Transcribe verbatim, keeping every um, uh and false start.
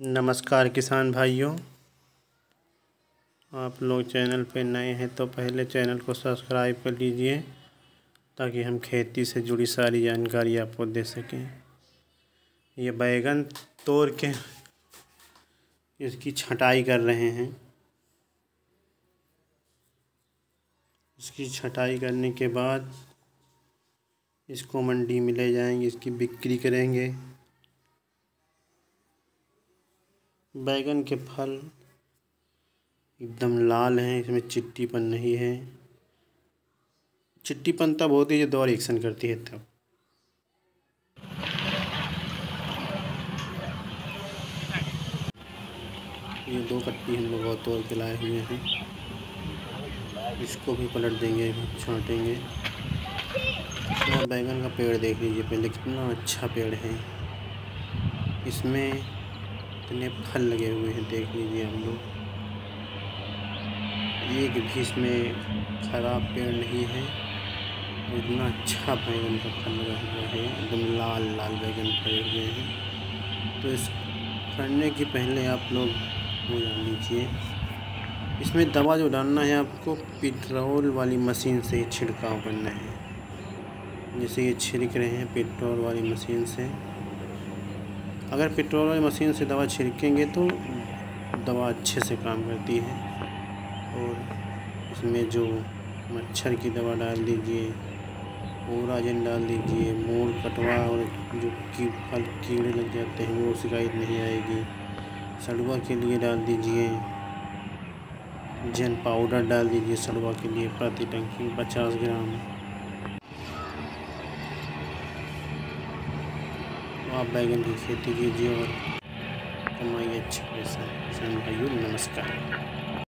नमस्कार किसान भाइयों, आप लोग चैनल पे नए हैं तो पहले चैनल को सब्सक्राइब कर लीजिए ताकि हम खेती से जुड़ी सारी जानकारी आपको दे सकें। ये बैगन तोड़ के इसकी छटाई कर रहे हैं। इसकी छटाई करने के बाद इसको मंडी में ले जाएंगे, इसकी बिक्री करेंगे। बैगन के फल एकदम लाल हैं, इसमें चिट्टीपन नहीं है। चिट्टीपन तब होती है जब दवा रिएक्शन करती है तब। ये दो कट्टी हम लोग और तोड़ के लाए हुए हैं, इसको भी पलट देंगे, छांटेंगे। और बैगन का पेड़ देख लीजिए पहले, कितना अच्छा पेड़ है। इसमें इतने फल लगे हुए हैं, देख लीजिए हम लोग। एक भी इसमें खराब पेड़ नहीं है। इतना अच्छा बैगन का फल लगा हुआ है, एकदम लाल लाल बैगन फले हुए हैं। तो इस फलने की पहले आप लोग वो जान लीजिए, इसमें दवा जो डालना है आपको पेट्रोल वाली मशीन से ही छिड़काव करना है। जैसे ये छिड़क रहे हैं पेट्रोल वाली मशीन से। अगर पेट्रोल वाली मशीन से दवा छिड़केंगे तो दवा अच्छे से काम करती है। और इसमें जो मच्छर की दवा डाल दीजिए, ओराजिन डाल दीजिए, मोड़ कटवा और जो की फल कीड़े लग जाते हैं वो शिकायत नहीं आएगी। सड़ुआ के लिए डाल दीजिए जैन पाउडर डाल दीजिए सड़ुआ के लिए, प्रति टंकी पचास ग्राम। आप बैगन की खेती कीजिए और कमाइए अच्छे पैसा। किसान भाइयों नमस्कार।